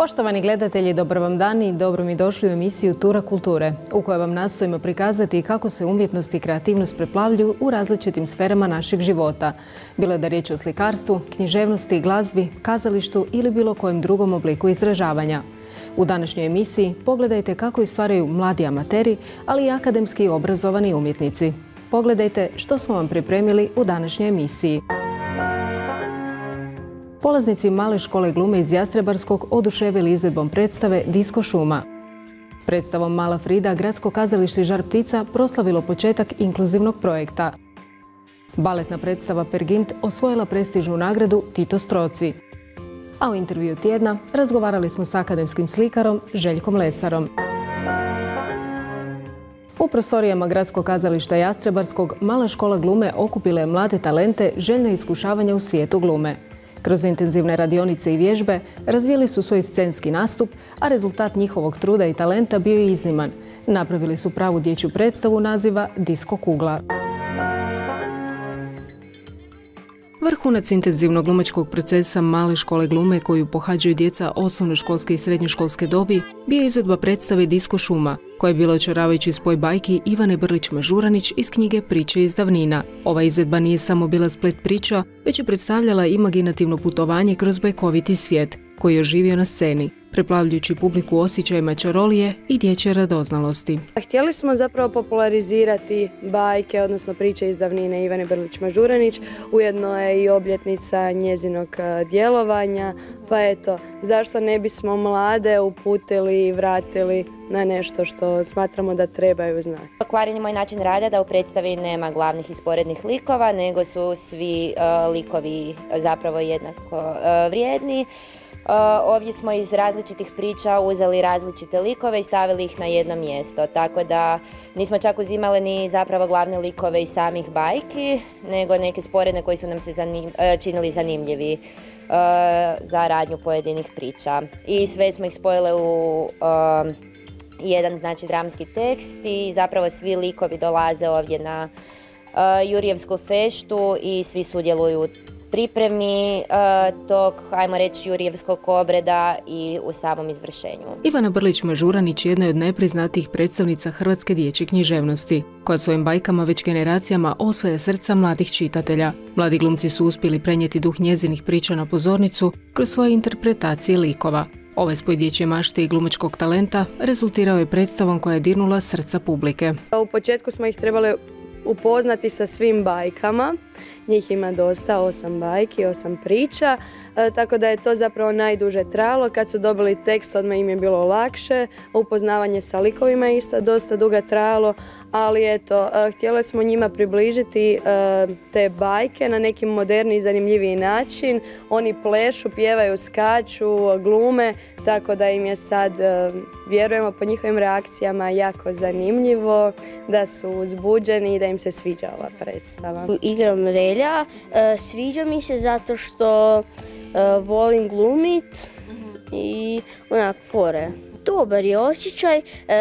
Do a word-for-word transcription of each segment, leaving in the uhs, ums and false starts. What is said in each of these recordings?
Poštovani gledatelji, dobar vam dan i dobro mi došli u emisiju Tura kulture, u kojoj vam nastojimo prikazati kako se umjetnost i kreativnost preplavljuju u različitim sferama našeg života. Bilo da riječ o slikarstvu, književnosti, glazbi, kazalištu ili bilo kojem drugom obliku izražavanja. U današnjoj emisiji pogledajte kako istvaraju mladi amateri, ali i akademski obrazovani umjetnici. Pogledajte što smo vam pripremili u današnjoj emisiji. Polaznici Male škole glume iz Jastrebarskog oduševili izvedbom predstave Disko šuma. Predstavom Mala Frida Gradsko kazalište Žar ptica proslavilo početak inkluzivnog projekta. Baletna predstava Pergint osvojila prestižnu nagradu Tito Stroci. A u intervju tjedna razgovarali smo s akademskim slikarom Željkom Lesarom. U prostorijama Gradskog kazališta Jastrebarskog Mala škola glume okupila je mlade talente željne iskušavanja u svijetu glume. Kroz intenzivne radionice i vježbe razvijeli su svoj scenski nastup, a rezultat njihovog truda i talenta bio je izniman. Napravili su pravu dječju predstavu naziva Disko kugla. Vrhunac intenzivnog glumačkog procesa Male škole glume koju pohađaju djeca osnovnoškolske i srednjoškolske dobi bio je izvedba predstave Disko šuma, koja je bila očaravajući spoj bajki Ivane Brlić-Mažuranić iz knjige Priče iz davnina. Ova izvedba nije samo bila splet priča, već je predstavljala imaginativno putovanje kroz bajkoviti svijet, koji je oživio na sceni, preplavljujući publiku osjećajima čarolije i dječje radoznalosti. Htjeli smo zapravo popularizirati bajke, odnosno priče iz davnine Ivane Brlić-Mažuranić. Ujedno je i obljetnica njezinog djelovanja, pa eto, zašto ne bismo mlade uputili i vratili na nešto što smatramo da trebaju znati. Kvaren je moj način rada da u predstavi nema glavnih i sporednih likova, nego su svi uh, likovi zapravo jednako uh, vrijedni. Uh, ovdje smo iz različitih priča uzeli različite likove i stavili ih na jedno mjesto, tako da nismo čak uzimali ni zapravo glavne likove iz samih bajki, nego neke sporedne koji su nam se zanim, uh, činili zanimljivi uh, za radnju pojedinih priča. I sve smo ih spojile u uh, jedan znači dramski tekst i zapravo svi likovi dolaze ovdje na uh, Jurijevsku feštu i svi sudjeluju u pripremi uh, tog, ajmo reći, Jurijevskog obreda i u samom izvršenju. Ivana Brlić-Mažuranić jedna je od najpriznatijih predstavnica hrvatske dječje književnosti, koja svojim bajkama već generacijama osvaja srca mladih čitatelja. Mladi glumci su uspjeli prenijeti duh njezinih priča na pozornicu kroz svoje interpretacije likova. Ovaj spoj dječje mašte i glumačkog talenta rezultirao je predstavom koja je dirnula srca publike. U početku smo ih trebali upoznati sa svim bajkama. Njih ima dosta, osam bajki, osam priča, e, tako da je to zapravo najduže trajalo. Kad su dobili tekst, odmah im je bilo lakše. Upoznavanje sa likovima je isto dosta dugo trajalo, ali eto, e, htjeli smo njima približiti e, te bajke na neki moderni i zanimljiviji način. Oni plešu, pjevaju, skaču, glume, tako da im je sad, e, vjerujemo po njihovim reakcijama, jako zanimljivo, da su uzbuđeni i da im se sviđa ova predstava. Igram relja, sviđa mi se zato što volim glumit i onak fore. Dobar je osjećaj,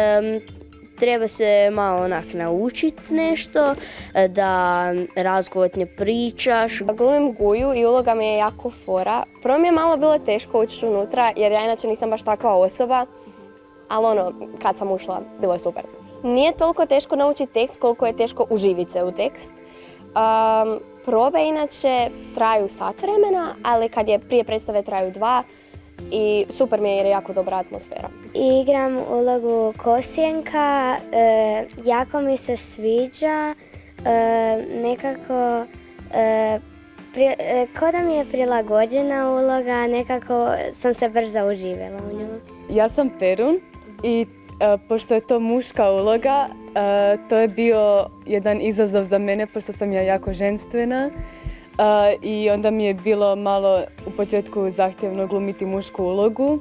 treba se malo onak naučit nešto, da razgovorno pričaš. Glumim Guju i uloga mi je jako fora. Prvo mi je malo bilo teško ući unutra jer ja inače nisam baš takva osoba, ali ono, kad sam ušla, bilo je super. Nije toliko teško naučiti tekst koliko je teško uživiti se u tekst. Um, probe inače traju sat vremena, ali kad je prije predstave traju dva i super mi je jer je jako dobra atmosfera. Igram ulogu Kosjenka, e, jako mi se sviđa, e, nekako e, pri, e, ko da mi je prilagođena uloga, nekako sam se brzo uživjela u nju. Ja sam Perun i e, pošto je to muška uloga, Uh, to je bio jedan izazov za mene, pošto sam ja jako ženstvena uh, i onda mi je bilo malo u početku zahtjevno glumiti mušku ulogu,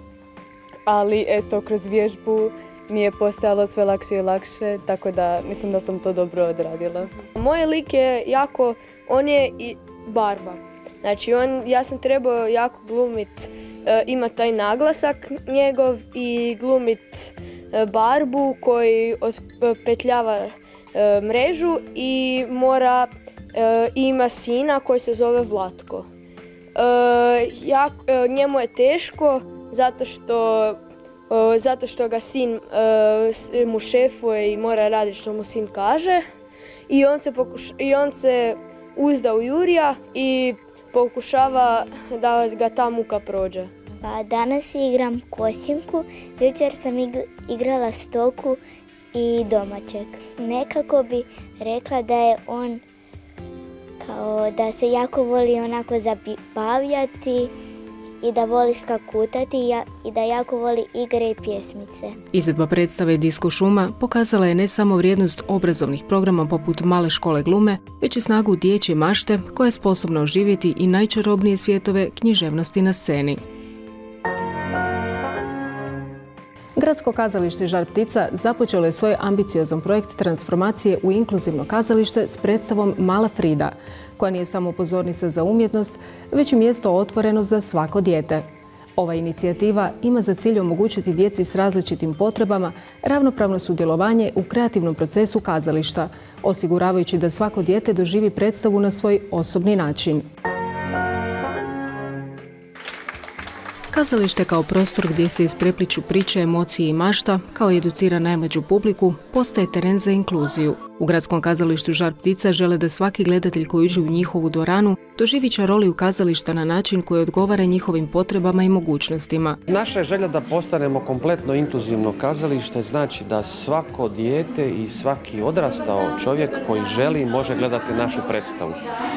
ali eto, kroz vježbu mi je postajalo sve lakše i lakše, tako da mislim da sam to dobro odradila. Moj lik je jako, on je i barba. Znači, on, ja sam trebao jako glumit, uh, ima taj naglasak njegov i glumit barbu koji otpetljava e, mrežu i mora e, ima sina koji se zove Vlatko. E, jak, e, njemu je teško zato što, e, zato što ga sin e, mu šefuje i mora raditi što mu sin kaže. I on se, pokuš, i on se uzda u Jurija i pokušava da ga ta muka prođe. Pa danas igram kosinku, jučer sam igrala stoku i domaćeg. Nekako bi rekla da je on kao da se jako voli onako zabavljati i da voli skakutati i da jako voli igre i pjesmice. Izvedba predstave Disko šuma pokazala je ne samo vrijednost obrazovnih programa poput Male škole glume, već i snagu dječje mašte koja je sposobna oživjeti i najčarobnije svjetove književnosti na sceni. Gradsko kazalište Žar ptica započelo je svoj ambiciozan projekt transformacije u inkluzivno kazalište s predstavom Mala Frida, koja nije samo pozornica za umjetnost, već i mjesto otvoreno za svako dijete. Ova inicijativa ima za cilj omogućiti djeci s različitim potrebama ravnopravno sudjelovanje u kreativnom procesu kazališta, osiguravajući da svako dijete doživi predstavu na svoj osobni način. Kazalište kao prostor gdje se isprepliču priče, emocije i mašta, kao i educira najmlađu publiku, postaje teren za inkluziju. U Gradskom kazalištu Žar ptica žele da svaki gledatelj koji uđe u njihovu dvoranu doživi čaroliju kazališta na način koji odgovara njihovim potrebama i mogućnostima. Naša je želja da postanemo kompletno inkluzivno kazalište, znači da svako dijete i svaki odrastao čovjek koji želi može gledati našu predstavu.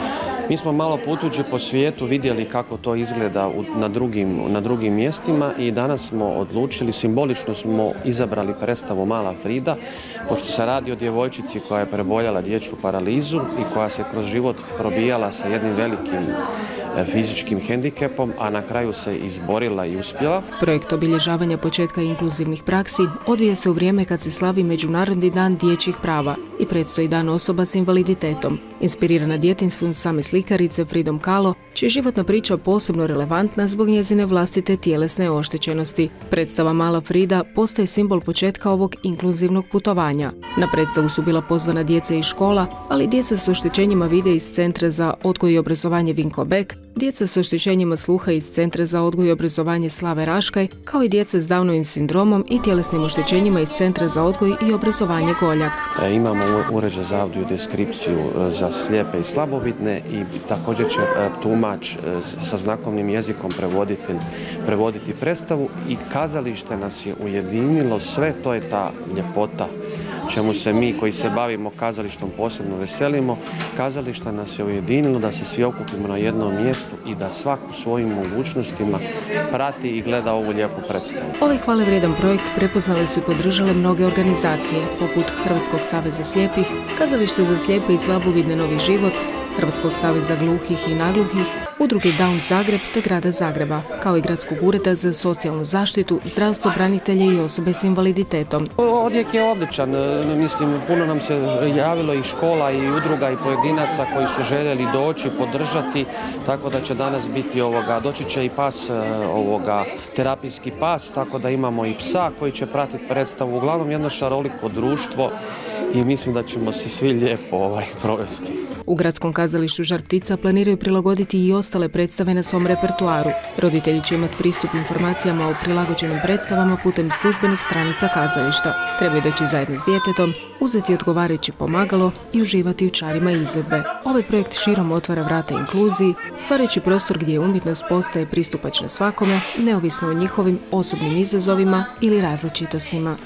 Mi smo malo putujući po svijetu vidjeli kako to izgleda na drugim, na drugim mjestima i danas smo odlučili, simbolično smo izabrali predstavu Mala Frida, pošto se radi o djevojčici koja je preboljela dječju paralizu i koja se kroz život probijala sa jednim velikim fizičkim hendikepom, a na kraju se izborila i uspjela. Projekt obilježavanja početka inkluzivnih praksi odvija se u vrijeme kad se slavi Međunarodni dan dječjih prava i predstoji dan osoba s invaliditetom. Inspirirana djetinjstvom same slikarice Fridom Kahlo, čija je životna priča posebno relevantna zbog njezine vlastite tjelesne oštećenosti. Predstava Mala Frida postaje simbol početka ovog inkluzivnog putovanja. Na predstavu su bila pozvana djeca iz škola, ali djeca s oštećenjima vide iz Centra za odgoj i obrazovanje Vinko Bek, djeca s oštećenjima sluha iz Centra za odgoj i obrazovanje Slave Raškaj, kao i djeca s Downovim sindromom i tjelesnim oštećenjima iz Centra za odgoj i obrazovanje Goljak. E, imamo uređaj za audiodeskripciju za slijepe i slabovidne i također će e, tumač e, sa znakovnim jezikom prevoditi, prevoditi predstavu i kazalište nas je ujedinilo, sve to je ta ljepota čemu se mi koji se bavimo kazalištom posebno veselimo. Kazališta nas je ujedinilo da se svi okupimo na jednom mjestu i da svaku svojim mogućnostima prati i gleda ovu lijepu predstavu. Ovaj hvalevrijedan projekt prepoznale su i podržale mnoge organizacije, poput Hrvatskog saveza slijepih, Kazalište za slijepe i slabovidne Novi život, Hrvatskog saveza gluhih i nagluhih, Udruge Down Zagreb te Grada Zagreba, kao i Gradskog ureda za socijalnu zaštitu, zdravstvo, branitelje i osobe s invaliditetom. Odjek je odličan, mislim, puno nam se javilo i škola i udruga i pojedinaca koji su željeli doći, podržati, tako da će danas biti ovoga, doći će i pas, ovoga, terapijski pas, tako da imamo i psa koji će pratiti predstavu, uglavnom jedno šaroliko društvo i mislim da ćemo se svi lijepo ovaj, provesti. U Gradskom kazalištu Žar ptica planiraju prilagoditi i ostale predstave na svom repertuaru. Roditelji će imati pristup informacijama o prilagođenim predstavama putem službenih stranica kazališta. Trebaju doći zajedno s djetetom, uzeti odgovarajuće pomagalo i uživati u čarima izvedbe. Ovaj projekt širom otvara vrata inkluziji, stvarajući prostor gdje umjetnost postaje pristupačna svakome, neovisno o njihovim osobnim izazovima ili različitostima.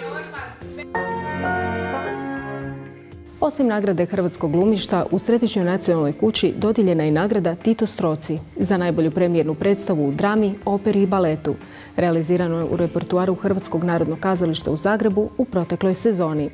Osim nagrade Hrvatskog glumišta, u Središnjoj nacionalnoj kući dodijeljena je nagrada Tito Stroci za najbolju premijernu predstavu u drami, operi i baletu, realizirano u repertuaru Hrvatskog narodnog kazališta u Zagrebu u protekloj sezoni.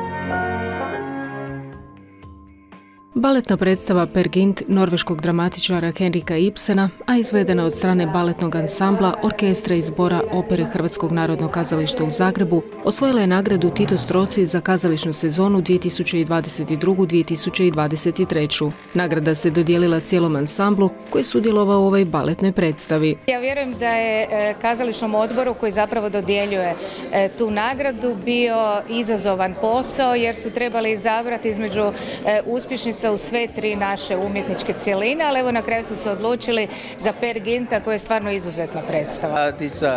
Baletna predstava Peer Gynt norveškog dramatičara Henrika Ibsena, a izvedena od strane baletnog ansambla, orkestra i zbora opere Hrvatskog narodnog kazališta u Zagrebu, osvojila je nagradu Tito Stroci za kazališnu sezonu dvije tisuće dvadeset druge. dvije tisuće dvadeset treće. Nagrada se dodijelila cijelom ansamblu koji je sudjelovao u ovoj baletnoj predstavi. Ja vjerujem da je kazališnom odboru koji zapravo dodjeljuje tu nagradu bio izazovan posao jer su trebali izabrati između uspješnica u u sve tri naše umjetničke cjeline, ali evo na kraju su se odlučili za Peer Ginta koja je stvarno izuzetna predstava.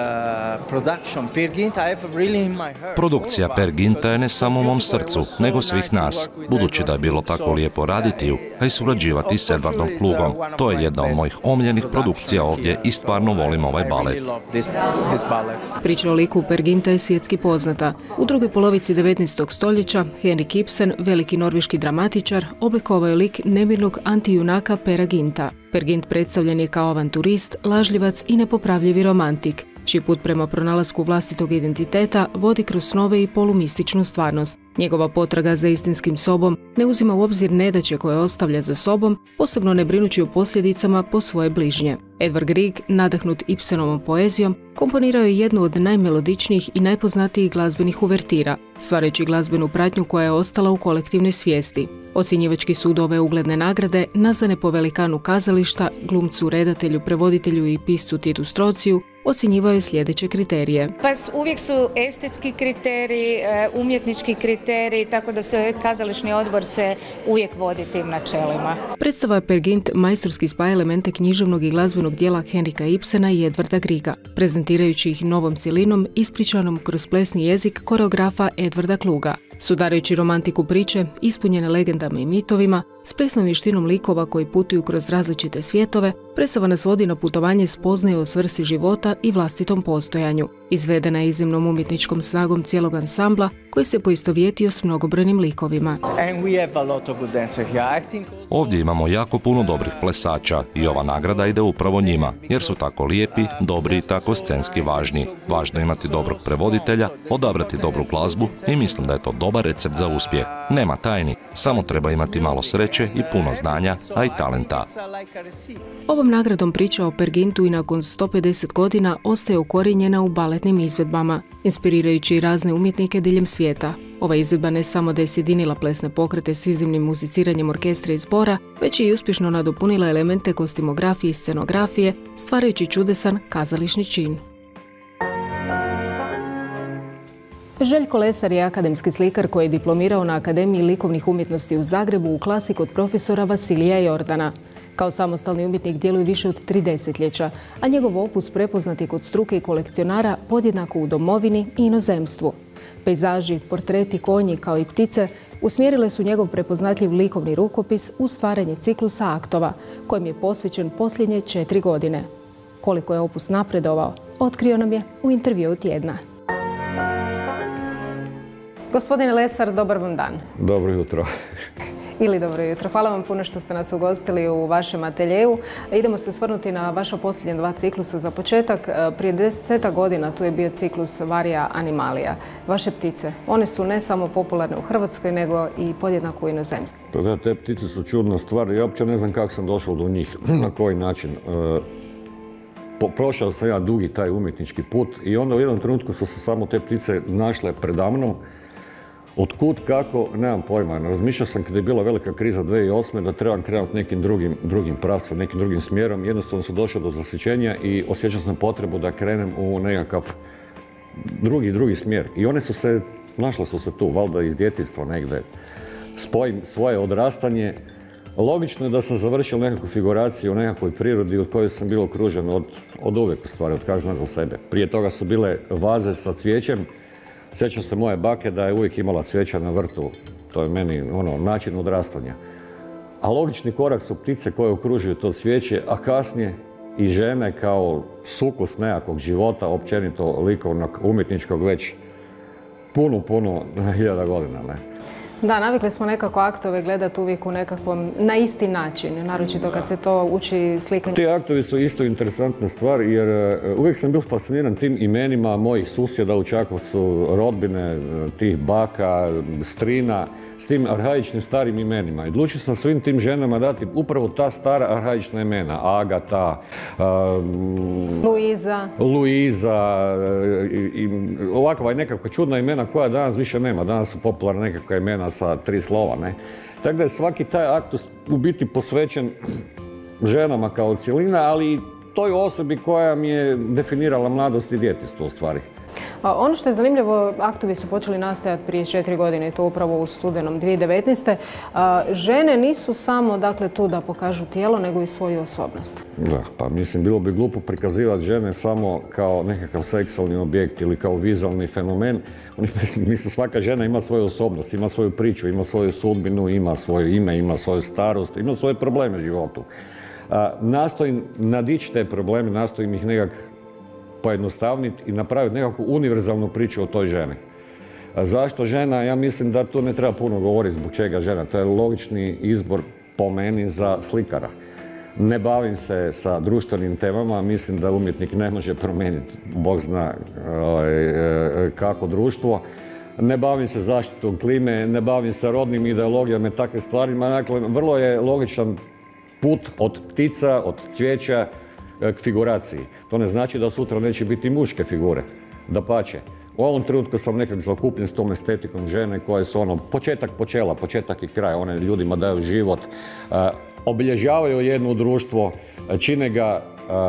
Produkcija Peer Ginta je ne samo u mom srcu, nego svih nas, budući da je bilo tako lijepo raditi ju, a i surađivati s Edvardom Klugom. To je jedna od mojih omiljenih produkcija ovdje i stvarno volim ovaj balet. Priča o liku Peer Ginta je svjetski poznata. U drugoj polovici devetnaestog stoljeća Henrik Ibsen, veliki norveški dramatičar, oblikovao je lik nemirnog antijunaka Pera Ginta. Peer Gynt predstavljen je kao avanturist, lažljivac i nepopravljivi romantik, čiji put prema pronalasku vlastitog identiteta vodi kroz snove i polumističnu stvarnost. Njegova potraga za istinskim sobom ne uzima u obzir nedaće koje ostavlja za sobom, posebno ne brinući o posljedicama po svoje bližnje. Edvard Grieg, nadahnut Ibsenovom poezijom, komponirao je jednu od najmelodičnijih i najpoznatijih glazbenih uvertira, stvarajući glazbenu pratnju koja je ostala u kolektivnoj svijesti. Ocjenjivački sud ove ugledne nagrade, nazvane po velikanu kazališta, glumcu, redatelju, prevoditelju i piscu Titu Strociju, ocjenjivao je sljedeće kriterije. Pa uvijek su estetski kriteriji, umjetnički kriteriji, tako da se kazališni odbor se uvijek vodi tim načelima. Predstava Peer Gynt majstorski spaja elemente književnog i glazbenog dijela Henrika Ibsena i Edvarda Griega, prezentirajući ih novom cjelinom ispričanom kroz plesni jezik koreografa Edvarda Kluga. Sudarajući romantiku priče, ispunjene legendama i mitovima, s plesnom vještinom likova koji putuju kroz različite svjetove, predstava nas vodi na putovanje spoznaje o svrsi života i vlastitom postojanju. Izvedena je iznimnom umjetničkom snagom cijelog ansambla koji se poistovjetio s mnogobrojnim likovima. Ovdje imamo jako puno dobrih plesača i ova nagrada ide upravo njima, jer su tako lijepi, dobri i tako scenski važni. Važno je imati dobrog prevoditelja, odabrati dobru glazbu i mislim da je to dobar recept za uspjeh. Nema tajni, samo treba imati malo sreće i puno znanja, a i talenta. Ovom nagradom priča o Peer Gyntu i nakon sto pedeset godina ostaje ukorijenjena u baletnim izvedbama, inspirirajući razne umjetnike diljem svijeta. Ova izvedba ne samo da je sjedinila plesne pokrete s iznimnim muziciranjem orkestra i zbora, već je i uspješno nadopunila elemente kostimografije i scenografije, stvarajući čudesan kazališni čin. Željko Lesar je akademski slikar koji je diplomirao na Akademiji likovnih umjetnosti u Zagrebu u klasi kod profesora Vasilija Jordana. Kao samostalni umjetnik djeluje više od tri desetljeća, a njegov opus prepoznat je kod struke i kolekcionara podjednako u domovini i inozemstvu. Pejzaži, portreti, konji kao i ptice usmjerile su njegov prepoznatljiv likovni rukopis u stvaranje ciklusa aktova, kojem je posvećen posljednje četiri godine. Koliko je opus napredovao, otkrio nam je u intervjuu tjedna. Gospodine Lesar, dobar vam dan. Dobro jutro. Ili dobro jutro. Hvala vam puno što ste nas ugostili u vašem ateljeju. Idemo se osvrnuti na vaša posljednja dva ciklusa. Za početak, prije deseta godina tu je bio ciklus Varia Animalia. Vaše ptice, one su ne samo popularne u Hrvatskoj, nego i podjednako u inozemstvu. Pa da, te ptice su čudna stvar. Ja uopće ne znam kako sam došao do njih, na koji način. Prošao sam ja dugi taj umjetnički put i onda u jednom trenutku su se samo te ptice našle predamnom. Otkud, kako, nemam pojma. Razmišljao sam kada je bila velika kriza dvije tisuće osme da trebam krenuti nekim drugim, drugim pravcem, nekim drugim smjerom. Jednostavno sam došao do zasjećenja i osjećao sam potrebu da krenem u nekakav drugi, drugi smjer. I one su se, našle su se tu, valjda iz djetinjstva negdje. Spojim svoje odrastanje. Logično je da sam završio nekakvu figuraciju u nekakvoj prirodi od koje sam bio okružen od, od uvijek, u stvari, od kako znam za sebe. Prije toga su bile vaze sa cvijećem. Sjećam se moje bake da je uvijek imala cvijeća na vrtu. To je meni ono, način odrastanja. A logični korak su ptice koje okružuju to cvijeće, a kasnije i žene kao sukus nekakvog života, općenito likovnog, umjetničkog već puno, puno hiljada godina. Ne? Da, navikli smo nekako aktove gledati uvijek u nekakvom, na isti način, naročito kad se to uči slikanje. Ti aktovi su isto interesantna stvar jer uvijek sam bio fasciniran tim imenima mojih susjeda u Čakovcu, rodbine, tih baka, strina, s tim arhaičnim starim imenima. I odlučio sam svim tim ženama dati upravo ta stara arhaična imena. Agata, um, Luiza, Luiza i, i ovakva nekakva čudna imena koja danas više nema. Danas su popularna nekakva imena sa tri slova, ne? Tako da je svaki taj akt u biti posvećen ženama kao cjelina, ali i toj osobi koja mi je definirala mladost i djetinjstvo u stvari. Ono što je zanimljivo, aktovi su počeli nastajati prije četiri godine, to upravo u studenom dvije tisuće devetnaeste. Žene nisu samo dakle, tu da pokažu tijelo, nego i svoju osobnost. Da, pa mislim, bilo bi glupo prikazivati žene samo kao nekakav seksualni objekt ili kao vizualni fenomen. Mislim, svaka žena ima svoju osobnost, ima svoju priču, ima svoju sudbinu, ima svoje ime, ima svoju starost, ima svoje probleme u životu. Nastojim nadići te probleme, nastojim ih nekak pojednostavniti i napraviti nekakvu univerzalnu priču o toj ženi. A zašto žena? Ja mislim da tu ne treba puno govoriti zbog čega žena. To je logični izbor po meni za slikara. Ne bavim se sa društvenim temama, mislim da umjetnik ne može promijeniti, Bog zna kako društvo. Ne bavim se zaštitom klime, ne bavim se rodnim ideologijama i takve stvarima. Dakle, vrlo je logičan put od ptica, od cvijeća k figuraciji. To ne znači da sutra neće biti muške figure. Dapače. U ovom trenutku sam nekak zakupljen s tom estetikom žene koje su ono početak počela, početak i kraj. One ljudima daju život, obilježavaju jedno društvo, čine ga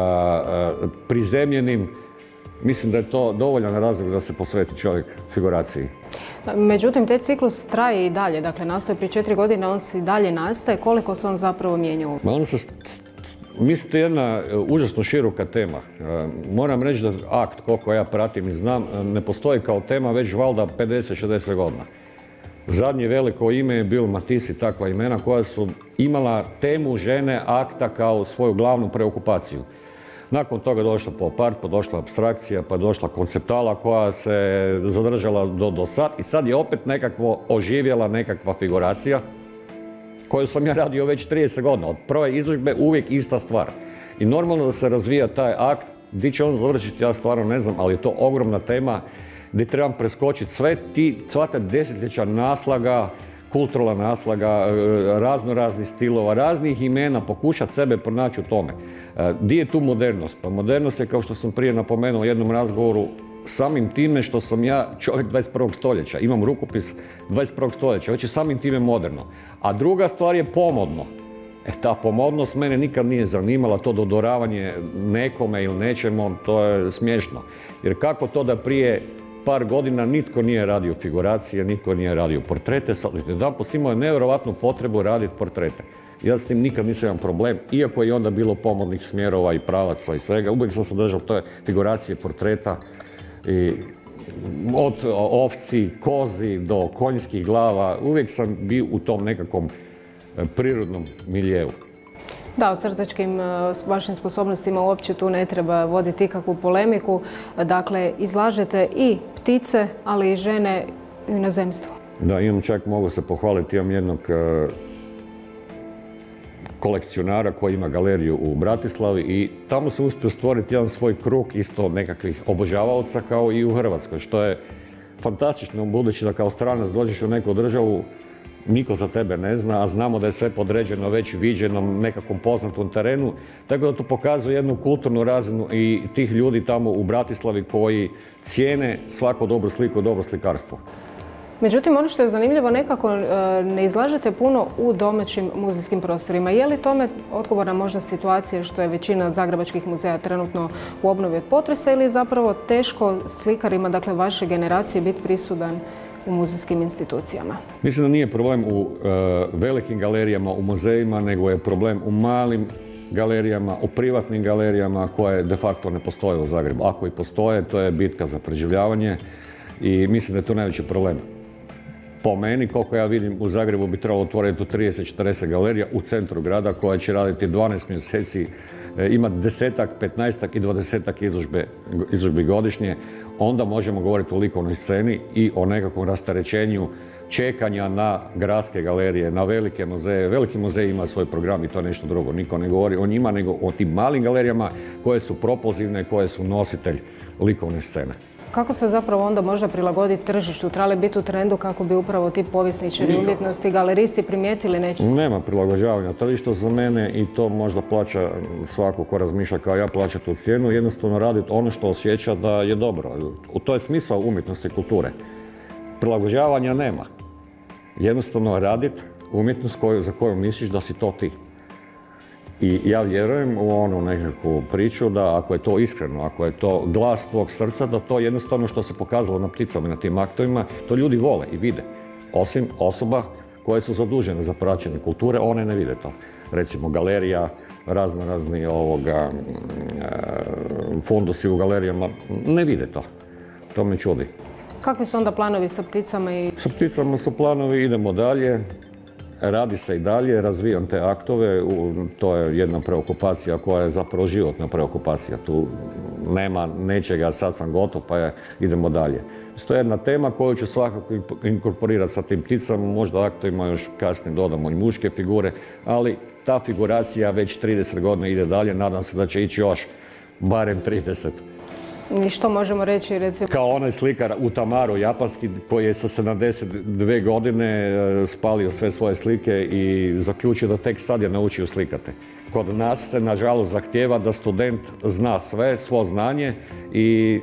prizemljenim. Mislim da je to dovoljan razlog da se posveti čovjek figuraciji. Međutim, taj ciklus traje i dalje. Dakle, nastoje prije četiri godine, on se i dalje nastaje. Koliko se on zapravo mijenja? On se, mislim, to je jedna užasno široka tema. Moram reći da akt, koliko ja pratim i znam, ne postoji kao tema već valjda pedeset šezdeset godina. Zadnje veliko ime je bio Matisse i takva imena koja su imala temu žene akta kao svoju glavnu preokupaciju. Nakon toga došla pop art, pa došla apstrakcija, pa došla konceptuala koja se zadržala do, do sad i sad je opet nekakvo oživjela nekakva figuracija koju sam ja radio već trideset godina. Od prve izložbe uvijek ista stvar. I normalno da se razvija taj akt, gdje će on završiti, ja stvarno ne znam, ali je to ogromna tema gdje trebam preskočiti sve ti, sva ta desetljeća naslaga, kulturna naslaga, razno raznih stilova, raznih imena, pokušati sebe pronaći u tome. Di je tu modernost? Pa modernost je, kao što sam prije napomenuo u jednom razgovoru, samim time što sam ja čovjek dvadeset prvog stoljeća, imam rukopis dvadeset prvog stoljeća, već je samim time moderno. A druga stvar je pomodno. E, ta pomodnost mene nikad nije zanimala, to dodoravanje nekome ili nečemu, to je smiješno. Jer kako to da prije par godina nitko nije radio figuracije, nitko nije radio portrete, sad jedanput imao je nevjerojatnu potrebu raditi portrete. Ja s tim nikad nisam imam problem, iako je onda bilo pomodnih smjerova i pravaca i svega, uvijek sam se držao to je figuracije portreta i od ovci, kozi do konjskih glava, uvijek sam bio u tom nekakvom prirodnom miljeu. Da, o crtačkim vašim sposobnostima uopće tu ne treba voditi ikakvu polemiku. Dakle, izlažete i ptice, ali i žene u inozemstvu. Da, imam čak, mogu se pohvaliti, imam jednog kolekcionara koji ima galeriju u Bratislavi i tamo se uspio stvoriti jedan svoj krug isto nekakvih obožavaoca kao i u Hrvatskoj, što je fantastično, budući da kao stranac dođeš u neku državu, niko za tebe ne zna, a znamo da je sve podređeno već viđenom nekakvom poznatom terenu, tako da to pokazuje jednu kulturnu razinu i tih ljudi tamo u Bratislavi koji cijene svaku dobru sliku, dobro slikarstvo. Međutim, ono što je zanimljivo, nekako ne izlažete puno u domaćim muzejskim prostorima. Je li tome odgovorna možda situacija što je većina zagrebačkih muzeja trenutno u obnovi od potresa ili je zapravo teško slikarima, dakle vaše generacije, biti prisudan u muzejskim institucijama? Mislim da nije problem u uh, velikim galerijama, u muzejima, nego je problem u malim galerijama, u privatnim galerijama koje de facto ne postoje u Zagrebu. Ako i postoje, to je bitka za preživljavanje i mislim da je to najveći problem. Po meni, koliko ja vidim, u Zagrebu bi trebalo otvoriti trideset četrdeset galerija u centru grada koja će raditi dvanaest mjeseci, imati desetak, petnaestak i dvadesetak izložbe, izložbi godišnje. Onda možemo govoriti o likovnoj sceni i o nekakvom rasterećenju čekanja na gradske galerije, na velike muzeje. Veliki muzej ima svoj program i to je nešto drugo. Niko ne govori o njima, nego o tim malim galerijama koje su propulzivne, koje su nositelj likovne scene. Kako se zapravo onda možda prilagoditi tržištu? Treba li biti u trendu kako bi upravo ti povjesničari umjetnosti, galeristi primijetili neće? Nema prilagođavanja tržišta za mene i to možda plaća svako ko razmišlja kao ja plaća tu cijenu. Jednostavno raditi ono što osjeća da je dobro. To je smisao umjetnosti i kulture. Prilagođavanja nema. Jednostavno raditi umjetnost koju, za koju misliš da si to ti. I ja vjerujem u onu nekakvu priču da ako je to iskreno, ako je to glas tvog srca, da to jednostavno što se pokazalo na pticama i na tim aktovima, to ljudi vole i vide. Osim osoba koje su zadužene za praćenje kulture, one ne vide to. Recimo galerija, razno razni ovoga, fondusi u galerijama, ne vide to. To me čudi. Kakvi su onda planovi sa pticama? I... Sa pticama su planovi, idemo dalje. Radi se i dalje, razvijam te aktove, to je jedna preokupacija koja je zapravo životna preokupacija. Tu nema nečega, sad sam gotov pa je, idemo dalje. To je jedna tema koju ću svakako inkorporirati sa tim pticama, možda aktovima još kasnije dodamo i muške figure, ali ta figuracija već trideset godina ide dalje, nadam se da će ići još barem trideset. I što možemo reći, recimo? Kao onaj slikar Utamaru japanski koji je sa sedamdeset dvije godine spalio sve svoje slike i zaključio da tek sad je naučio slikati. Kod nas se nažalost zahtijeva da student zna sve, svo znanje i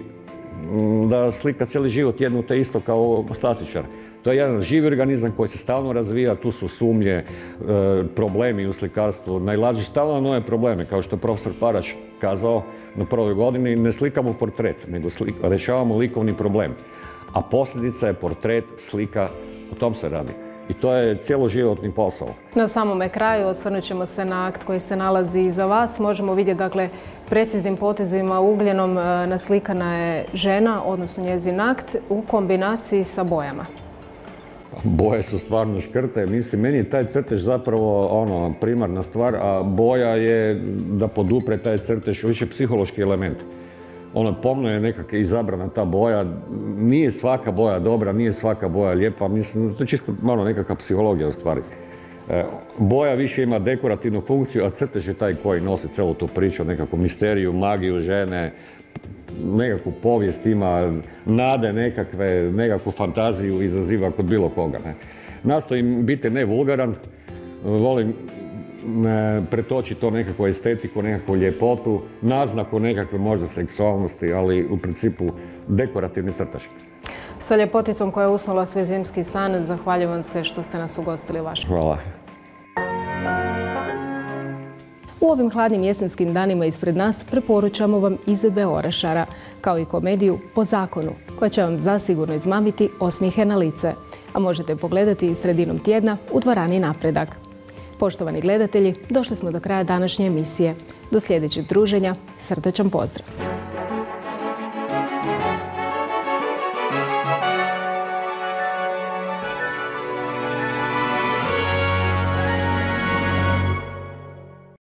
da slika cijeli život jedno te isto kao statičar. To je jedan živi organizam koji se stalno razvija, tu su sumnje, problemi u slikarstvu, nailazi stalno nove probleme, kao što je profesor Parač kazao na prvoj godini, ne slikamo portret, nego rješavamo likovni problem. A posljedica je portret, slika, o tom se radi. I to je cjeloživotni posao. Na samome kraju osvrnut ćemo se na akt koji se nalazi iza vas. Možemo vidjeti, dakle, preciznim potezima ugljenom naslikana je žena, odnosno njezin akt, u kombinaciji sa bojama. Boje su stvarno škrte. Mislim, meni je taj crtež zapravo ono, primarna stvar, a boja je da podupre taj crtež više psihološki element. Ono, pomno je nekako izabrana ta boja. Nije svaka boja dobra, nije svaka boja lijepa. Mislim, to je čisto malo nekakva psihologija u stvari. E, boja više ima dekorativnu funkciju, a crtež je taj koji nosi celu tu priču, nekakvu misteriju, magiju žene, nekakvu povijest ima, nade nekakve, nekakvu fantaziju izaziva kod bilo koga. Ne. Nastojim biti ne vulgaran, volim ne, pretočiti to nekakvu estetiku, nekakvu ljepotu, naznaku nekakve možda seksualnosti, ali u principu dekorativni crtež. Sa ljepoticom koja je usnula svoj zimski san, zahvaljujem vam se što ste nas ugostili vašem. Hvala. U ovim hladnim jesenskim danima ispred nas preporučamo vam izvedbe Orašara, kao i komediju Po zakonu, koja će vam zasigurno izmamiti osmijehe na lice, a možete pogledati i sredinom tjedna u dvorani Napredak. Poštovani gledatelji, došli smo do kraja današnje emisije. Do sljedećeg druženja, srdačan pozdrav!